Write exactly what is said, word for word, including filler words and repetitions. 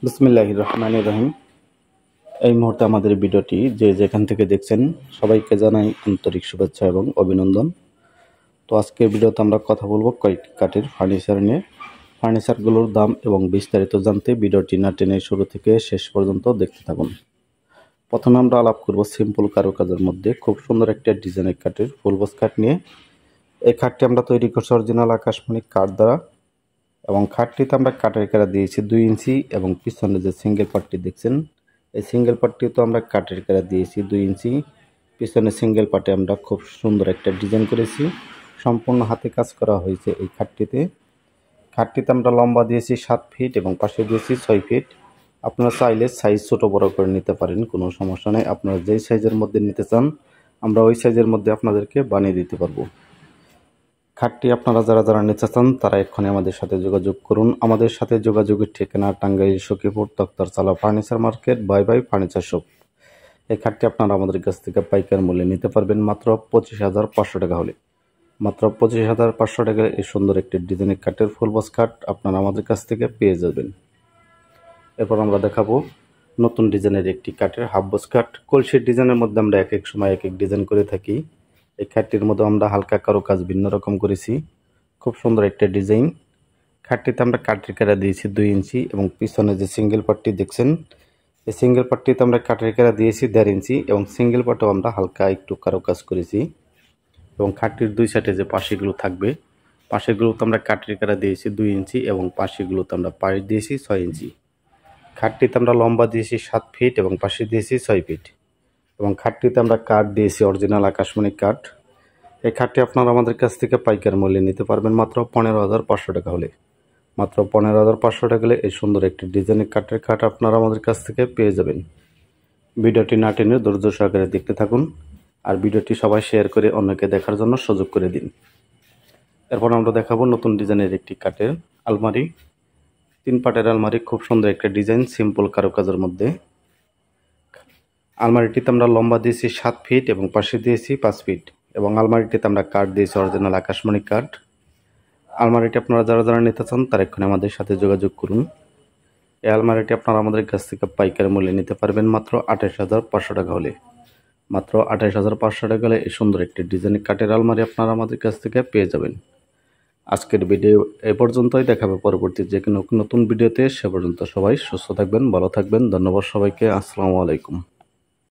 বিসমিল্লাহির রহমানির রহিম। এই মুহূর্তে আমাদের ভিডিওটি যে যেখান থেকে দেখছেন সবাইকে জানাই আন্তরিক শুভেচ্ছা এবং অভিনন্দন। তো আজকের ভিডিওতে আমরা কথা বলবো কয়েকটি কাঠের ফার্নিচার নিয়ে। ফার্নিচারগুলোর দাম এবং বিস্তারিত জানতে ভিডিওটি না টেনে শুরু থেকে শেষ পর্যন্ত দেখতে থাকুন। প্রথমে আমরা আলাপ করব সিম্পল কারুকাজের মধ্যে খুব সুন্দর একটা ডিজাইনের কাঠের ফুল বক্স কাঠ নিয়ে। এই কাঠটি আমরা তৈরি করছি অরিজিনাল আকাশমণি কাঠ দ্বারা, এবং খাটটিতে আমরা কাঠের কেরা দিয়েছি দুই ইঞ্চি, এবং পিছনে যে সিঙ্গেল পার্টটি দেখছেন এই সিঙ্গেল পার্টটিও তো আমরা কাঠের কেরা দিয়েছি দুই ইঞ্চি। পিছনে সিঙ্গেল পার্টে আমরা খুব সুন্দর একটা ডিজাইন করেছি, সম্পূর্ণ হাতে কাজ করা হয়েছে এই খাটটিতে। খাটটিতে আমরা লম্বা দিয়েছি সাত ফিট এবং পাশে দিয়েছি ছয় ফিট। আপনারা চাইলে সাইজ ছোটো বড়ো করে নিতে পারেন, কোনো সমস্যা নেই। আপনারা যেই সাইজের মধ্যে নিতে চান আমরা ওই সাইজের মধ্যে আপনাদেরকে বানিয়ে দিতে পারবো। খাটটি আপনারা যারা যারা নিতে চান তারা এক্ষুনি আমাদের সাথে যোগাযোগ করুন। আমাদের সাথে যোগাযোগের ঠিকানা Tangail Sakhipur Taktarchala furniture market, bye bye furniture shop. এই খাটটি আপনারা আমাদের কাছ থেকে পাইকার মূল্যে নিতে পারবেন মাত্র পঁচিশ হাজার পাঁচশো টাকা হলে। মাত্র পঁচিশ হাজার পাঁচশো টাকায় এই সুন্দর একটি ডিজাইনের কাঠের ফুল বক্স খাট আপনারা আমাদের কাছ থেকে পেয়ে যাবেন। এরপর আমরা দেখাবো নতুন ডিজাইনের একটি কাঠের হাফ বক্স খাট। কলসির ডিজাইনের মধ্যে আমরা এক এক সময় এক এক ডিজাইন করে থাকি। এই খাটটির মধ্যে আমরা হালকা কারো কাজ ভিন্ন রকম করেছি, খুব সুন্দর একটা ডিজাইন। খাটটিতে আমরা কাঠের কেরা দিয়েছি দুই ইঞ্চি, এবং পিছনে যে সিঙ্গেল পার্টটি দেখছেন এই সিঙ্গেল পার্টটিতে আমরা কাঠের কেরা দিয়েছি দেড় ইঞ্চি, এবং সিঙ্গেল পার্টেও আমরা হালকা একটু কারো কাজ করেছি। এবং খাটটির দুই সাইডে যে পাশেগুলো থাকবে পাশেগুলোতে আমরা কাঠের কেরা দিয়েছি দুই ইঞ্চি, এবং পাশেগুলোতে আমরা পাশ দিয়েছি ছয় ইঞ্চি। খাটটিতে আমরা লম্বা দিয়েছি সাত ফিট এবং পাশে দিয়েছি ছয় ফিট। এবং খাটটিতে আমরা কাঠ দিয়েছি অরিজিনাল আকাশমণি কাঠ। এই খাটটি আপনারা আমাদের কাছ থেকে পাইকার মূল্যে নিতে পারবেন মাত্র পনেরো হাজার পাঁচশো টাকা হলে। মাত্র পনেরো হাজার পাঁচশো টাকা হলে এই সুন্দর একটি ডিজাইনের কাঠের খাট আপনারা আমাদের কাছ থেকে পেয়ে যাবেন। ভিডিওটি না টেনে ধৈর্য সহকারে দেখতে থাকুন, আর ভিডিওটি সবাই শেয়ার করে অন্যকে দেখার জন্য সুযোগ করে দিন। এরপর আমরা দেখাবো নতুন ডিজাইনের একটি কাঠের আলমারি। তিন পাটের আলমারি, খুব সুন্দর একটা ডিজাইন সিম্পল কারুকাজের মধ্যে। আলমারিটিতে আমরা লম্বা দিয়েছি সাত ফিট এবং পাশে দিয়েছি পাঁচ ফিট, এবং আলমারিটিতে আমরা কাঠ দিয়েছি অরিজিনাল আকাশমণি কাঠ। আলমারিটি আপনারা যারা যারা নিতে চান তারা এক্ষুনি আমাদের সাথে যোগাযোগ করুন। এই আলমারিটি আপনারা আমাদের কাছ থেকে পাইকারি মূল্যে নিতে পারবেন মাত্র আঠাশ হাজার পাঁচশো টাকা হলে। মাত্র আঠাশ হাজার পাঁচশো টাকা হলে এই সুন্দর একটি ডিজাইনের কাঠের আলমারি আপনারা আমাদের কাছ থেকে পেয়ে যাবেন। আজকের ভিডিও এ পর্যন্তই, দেখাবে পরবর্তী যে কোনো নতুন ভিডিওতে। সে পর্যন্ত সবাই সুস্থ থাকবেন, ভালো থাকবেন। ধন্যবাদ সবাইকে। আসসালামু আলাইকুম।